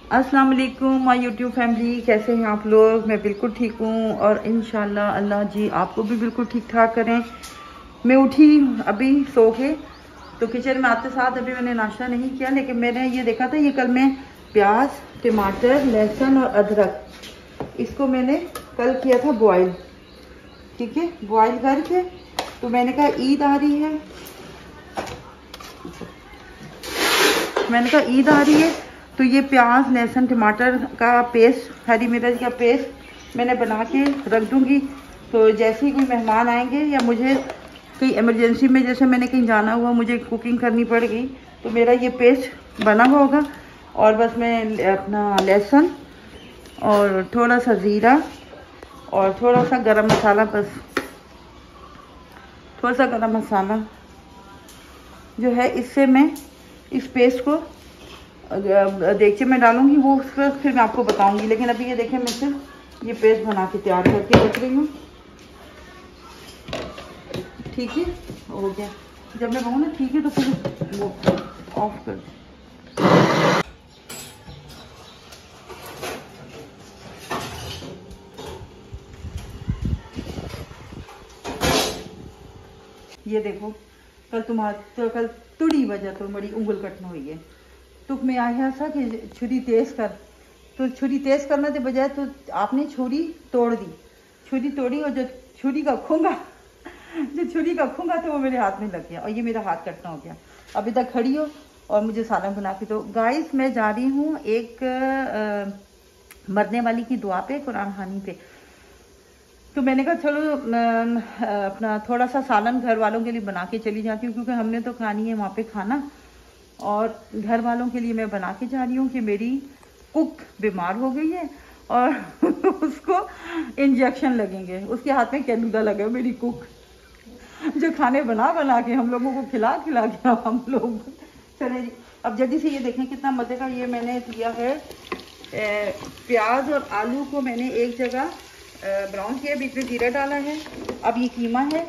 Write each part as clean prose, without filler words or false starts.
अस्सलाम वालेकुम my YouTube family, कैसे हैं आप लोग। मैं बिल्कुल ठीक हूँ और इंशाल्लाह अल्लाह जी आपको भी बिल्कुल ठीक ठाक करें। मैं उठी अभी सो के, तो किचन में आते साथ अभी मैंने नाश्ता नहीं किया, लेकिन मैंने ये देखा था, ये कल मैं प्याज, टमाटर, लहसुन और अदरक इसको मैंने कल किया था बॉयल। ठीक है, बॉयल करके तो मैंने कहा ईद आ रही है, तो ये प्याज, लहसुन, टमाटर का पेस्ट, हरी मिर्च का पेस्ट मैंने बना के रख दूँगी। तो जैसे ही कोई मेहमान आएंगे या मुझे कहीं इमरजेंसी में, जैसे मैंने कहीं जाना हुआ, मुझे कुकिंग करनी पड़ गई, तो मेरा ये पेस्ट बना हुआ होगा। और बस मैं अपना लहसुन और थोड़ा सा ज़ीरा और थोड़ा सा गरम मसाला, बस थोड़ा सा गरम मसाला जो है, इससे मैं इस पेस्ट को देगचे में डालूंगी। वो फिर मैं आपको बताऊंगी। लेकिन अभी ये देखें, मैं सिर्फ ये पेस्ट बना के तैयार करके रख रही हूँ। ठीक है, हो गया। जब मैं कहूँ ना ठीक है, तो फिर वो ऑफ कर दे। ये देखो, कल तुड़ी वजह तो बड़ी उंगल कटन हुई है। तो मैं आया था कि छुरी तेज कर, तो छुरी तेज करने के बजाय तो आपने छुरी तोड़ दी। छुरी तोड़ी और जो छुरी का खूंगा था वो मेरे हाथ में लग गया और ये मेरा हाथ कटना हो गया। अभी तक खड़ी हो और मुझे सालन बना के दो। गाइस, मैं जा रही हूँ एक मरने वाली की दुआ पे, कुरान खानी पे। तो मैंने कहा चलो अपना थोड़ा सा सालन घर वालों के लिए बना के चली जाती हूँ, क्योंकि हमने तो खानी है वहाँ पे खाना, और घर वालों के लिए मैं बना के जा रही हूँ कि मेरी कुक बीमार हो गई है और उसको इंजेक्शन लगेंगे, उसके हाथ में कैलूदा लगे। मेरी कुक जो खाने बना के हम लोगों को खिला के हम लोग चले जी। अब जल्दी से ये देखें कितना मज़े का ये मैंने किया है। प्याज और आलू को मैंने एक जगह ब्राउन किया, बीच में जीरा डाला है। अब ये कीमा है।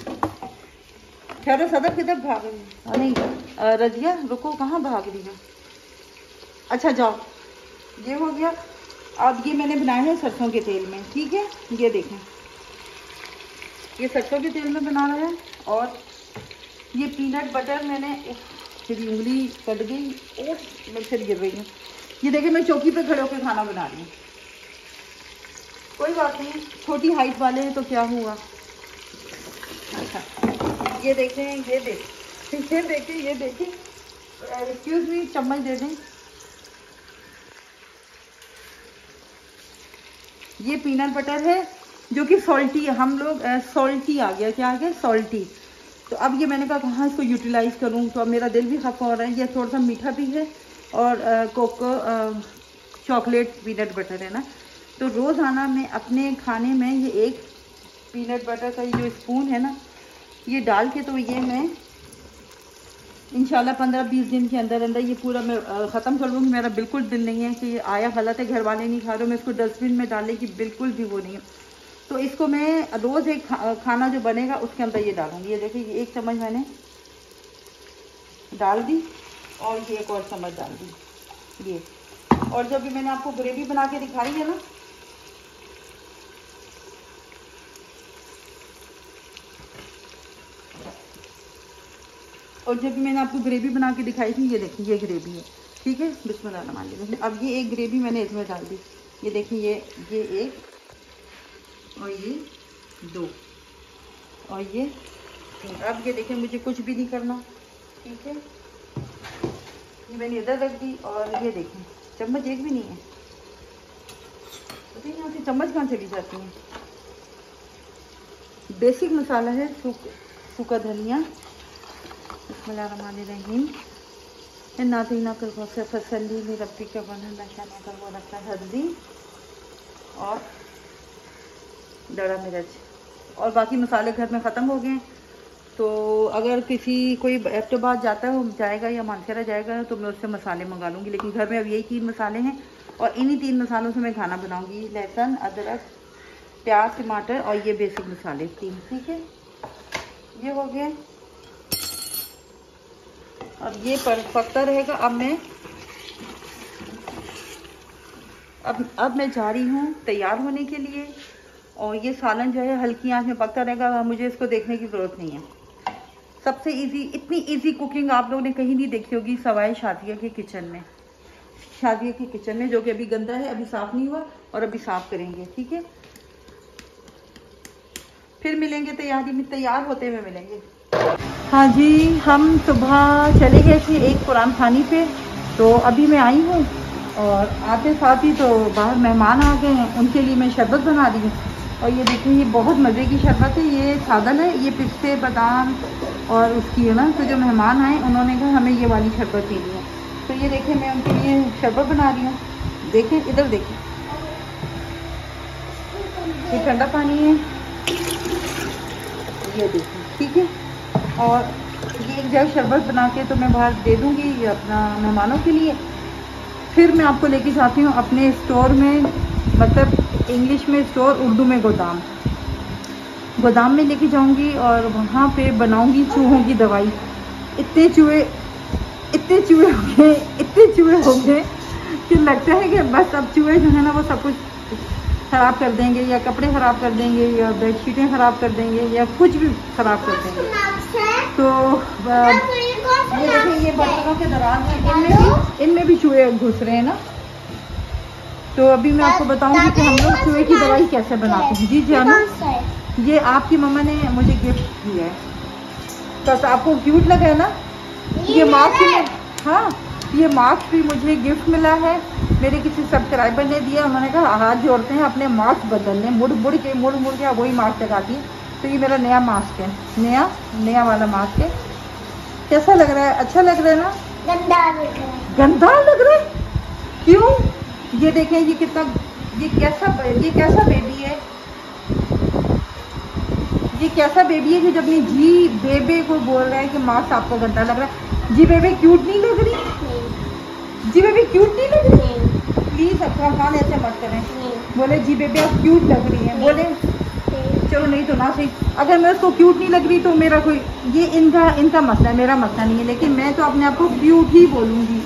खैर सदर किधर भाग रही है? नहीं रजिया, रुको, कहाँ भाग रही है? अच्छा जाओ, ये हो गया। अब ये मैंने बनाया है सरसों के तेल में। ठीक है, ये देखें, ये सरसों के तेल में बना रहा है। और ये पीनट बटर मैंने, मेरी उंगली कट गई और मैं फिर गिर रही हूँ। ये देखें, मैं चौकी पे खड़े होकर खाना बना रही हूँ। कोई बात नहीं, छोटी हाइट वाले हैं तो क्या हुआ। अच्छा, ये देखें, ये देखें, एक्सक्यूज मी, चम्मच दे दें। ये पीनट बटर है जो कि सॉल्टी है। हम लोग सॉल्टी आ गया, क्या आ गया? सॉल्टी। तो अब ये मैंने कहा कहाँ इसको यूटिलाइज़ करूँ, तो अब मेरा दिल भी खफा हो रहा है। ये थोड़ा सा मीठा भी है और कोको चॉकलेट पीनट बटर है ना। तो रोज़ाना मैं अपने खाने में ये एक पीनट बटर का ये जो स्पून है ना, ये डाल के, तो ये मैं इंशाल्लाह 15-20 दिन के अंदर ये पूरा मैं ख़त्म कर दूँगी। मेरा बिल्कुल दिल नहीं है कि ये आया गलत है, घर वाले नहीं खा रहे, मैं इसको डस्टबिन में डालने की बिल्कुल भी वो नहीं है। तो इसको मैं रोज़ एक खाना जो बनेगा उसके अंदर ये डालूँगी। ये देखिए, ये 1 चम्मच मैंने डाल दी और ये एक और चम्मच डाल दी ये। और जब भी मैंने आपको ग्रेवी बना के दिखाई है ना, और जब भी मैंने आपको ग्रेवी बना के दिखाई थी, ये देखिए ये ग्रेवी है। ठीक है, बिस्मिल्लाह रहमान रहीम। अब ये एक ग्रेवी मैंने इसमें डाल दी। ये देखिए, ये 1 और ये 2 और ये 3। अब ये देखिए, मुझे कुछ भी नहीं करना। ठीक है, ये मैंने इधर रख दी। और ये देखें, चम्मच एक भी नहीं है। पता नहीं यहाँ से चम्मच कहाँ चली जाती है। बेसिक मसाला है सूखा धनिया, बिस्मिल्लाहिर्रहमानिर्रहीम। नातीना कर फसली में रब्बी का बना नशा न कर वो रखा हल्दी और दड़ा मिर्च, और बाकी मसाले घर में ख़त्म हो गए। तो अगर कोई एबटाबाद जाएगा या मानसरा जाएगा तो मैं उससे मसाले मंगा लूँगी। लेकिन घर में अब यही 3 मसाले हैं और इन्हीं 3 मसालों से मैं खाना बनाऊँगी। लहसुन, अदरक, प्याज, टमाटर और ये बेसिक मसाले 3। ठीक है, ये हो गया। अब ये पकता रहेगा। अब मैं अब मैं जा रही हूँ तैयार होने के लिए, और ये सालन जो है हल्की आंच में पकता रहेगा, मुझे इसको देखने की ज़रूरत नहीं है। सबसे इजी, इतनी इजी कुकिंग आप लोगों ने कहीं नहीं देखी होगी सवाए शादिया के किचन में। शादिया के किचन में, जो कि अभी गंदा है, अभी साफ़ नहीं हुआ, और अभी साफ़ करेंगे, ठीक है। फिर मिलेंगे, तैयार होते हुए मिलेंगे। हाँ जी, हम सुबह चले गए थे एक कुरान खानी पे, तो अभी मैं आई हूँ, और आते साथ ही तो बाहर मेहमान आ गए हैं, उनके लिए मैं शरबत बना रही हूँ। और ये देखिए, ये बहुत मज़े की शरबत है, ये सादल है, ये पिस्ते बादाम और उसकी है ना। तो जो मेहमान आए उन्होंने कहा हमें ये वाली शरबत पीनी है, तो ये देखिए मैं उनके लिए शरबत बना रही हूँ। देखें, इधर देखें, ये ठंडा पानी है, ये देखिए, ठीक है। और ये एक जग शरबत बना के तो मैं बाहर दे दूँगी अपना मेहमानों के लिए। फिर मैं आपको लेके जाती हूँ अपने स्टोर में, मतलब इंग्लिश में स्टोर, उर्दू में गोदाम में लेके जाऊँगी, और वहाँ पे बनाऊँगी चूहों की दवाई। इतने चूहे हो गए कि लगता है कि बस अब चूहे जो है ना वो सब कुछ ख़राब कर देंगे, या कपड़े ख़राब कर देंगे, या बेडशीटें ख़राब कर देंगे, या कुछ भी ख़राब कर देंगे। तो ये देखिए, ये बर्तनों के दराज हैं, इनमें भी चूहे घुस रहे हैं ना। तो अभी मैं आपको बताऊंगी कि हम लोग चूहे की दवाई कैसे बनाते हैं। जी जानू, ये आपकी मम्मा ने मुझे गिफ्ट दिया है, तो आपको क्यूट लगा है ना। ये मास्क, हाँ, ये मास्क भी मुझे गिफ्ट मिला है, मेरे किसी सब्सक्राइबर ने दिया। उन्होंने कहा हाथ जोड़ते हैं अपने मास्क बदलने, मुड़ मुड़ के वही मास्क लगाती है। तो ये मेरा नया मास्क है, नया वाला मास्क है। कैसा लग रहा है? अच्छा लग रहा है ना? गंदा लग रहा है, क्यों? ये देखें, ये कितना, ये कैसा बेबी है, ये कैसा बेबी है कि जब अपनी जी बेबे को बोल रहा है कि मास्क आपको गंदा लग रहा है। जी बेबे क्यूट नहीं लग रही? जी बेबी क्यूट नहीं लग रही? प्लीज अकरम खान ऐसे मत करें, बोले जी बेबी आप क्यूट लग रही हैं, बोले चलो नहीं तो ना सही। अगर मैं उसको क्यूट नहीं लग रही तो मेरा कोई, ये इनका मसला है, मेरा मसला नहीं है, लेकिन मैं तो अपने आप को क्यूट ही बोलूँगी।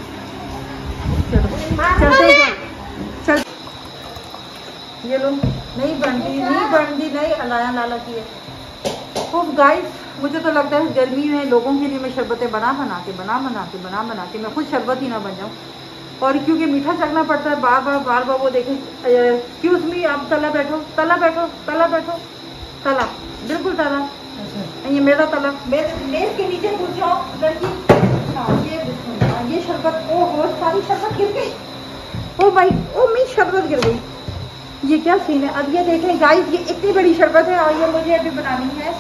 चलो चल, ये लो, नहीं बनती, नहीं अलाया लाला की है। तो गाइस, मुझे तो लगता है गर्मी में लोगों के लिए मैं शरबतें बना बना के मैं खुद शरबत ही ना बन जाऊँ। और क्योंकि मीठा चखना पड़ता है बार बार, वो देखें, एक्सक्यूज मी, आप तला बैठो, बिल्कुल तला। ये मेरा तला, मेरे के नीचे पूछ जाओ लड़की। हाँ, ये शरबत, ओ सारी शरबत गिर गई, ओ भाई, ओ मेरी शरबत गिर गई। ये क्या सीन है? अब ये देखें गाइस, ये इतनी बड़ी शरबत है, और ये मुझे अभी बनानी है,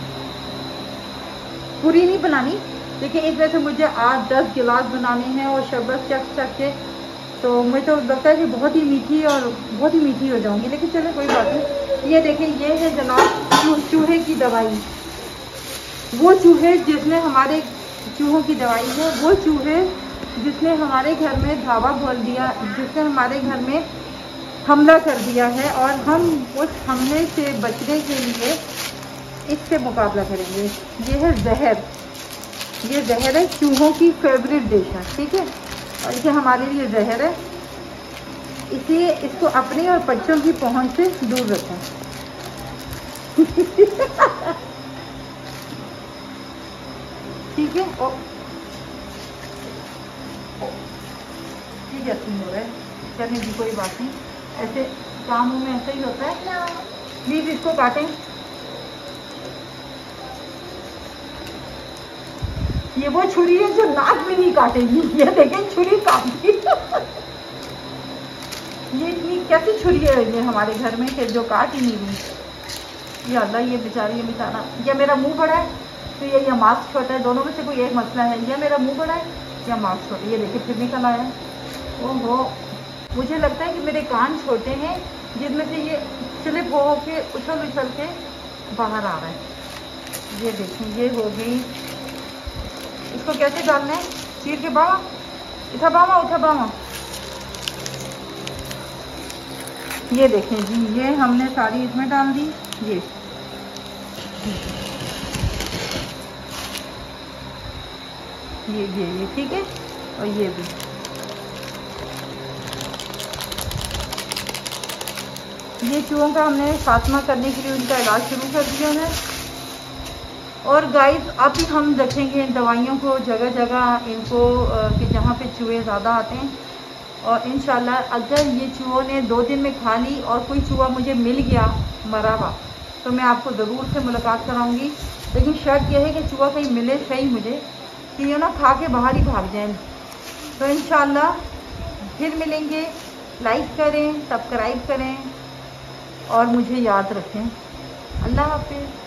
पूरी नहीं बनानी, लेकिन एक वजह से मुझे 8-10 गिलास बनाने हैं, और शरबत चख के तो मुझे तो लगता है कि बहुत ही मीठी हो जाऊंगी, लेकिन चलो कोई बात नहीं। ये देखें, ये है जनाब चूहे की दवाई। वो चूहे जिसने हमारे, चूहों की दवाई है वो चूहे जिसने हमारे घर में धावा बोल दिया, जिसने हमारे घर में हमला कर दिया है, और हम उस हमले से बचने के लिए इससे मुकाबला करेंगे। ये है जहर, ये जहर है, चूहों की फेवरेट डिश है, ठीक है, और ये हमारे लिए जहर है, इसलिए इसको अपने और बच्चों की पहुंच से दूर रखें। ठीक है, ठीक है, हो रहा है, चलिए जी, कोई बात नहीं, ऐसे कामों में ऐसा ही होता है। प्लीज इसको काटें। ये वो छुरी है जो नाक में नहीं काटेगी, ये देखें छुरी काट दी। ये इतनी कैसी छुरी है ये हमारे घर में कि जो काट ही नहीं रही। ये अल्लाह, ये बेचारी, ये बेचारा, ये मेरा मुंह बड़ा है तो ये मास्क छोटा है, दोनों में से कोई एक मसला है। ये मेरा मुंह बड़ा है या मास्क छोटा है, ये देखिए फिर निकल आया। ओहो, मुझे लगता है कि मेरे कान छोटे हैं, जिनमें से ये स्लिप हो के उछल के बाहर आ रहा है। ये देखें, ये हो गई। इसको कैसे डालना है? चीर के बावा, उठा बावा। ये देखें जी, ये हमने सारी इसमें डाल दी। ये ठीक है, और ये भी ये चूहों का हमने खात्मा करने के लिए उनका इलाज शुरू कर दिया है। और गाइस अब हम रखेंगे इन दवाइयों को जगह जगह इनको कि जहाँ पे चूहे ज़्यादा आते हैं। और इंशाल्लाह अगर ये चूहों ने 2 दिन में खा ली और कोई चूहा मुझे मिल गया मरा हुआ तो मैं आपको ज़रूर से मुलाकात कराऊंगी। लेकिन शर्त यह है कि चूहा कहीं मिले सही मुझे कि ये ना खा के बाहर ही भाग जाए। तो इंशाल्लाह फिर मिलेंगे। लाइक करें, सब्सक्राइब करें और मुझे याद रखें। अल्लाह हाफिज़।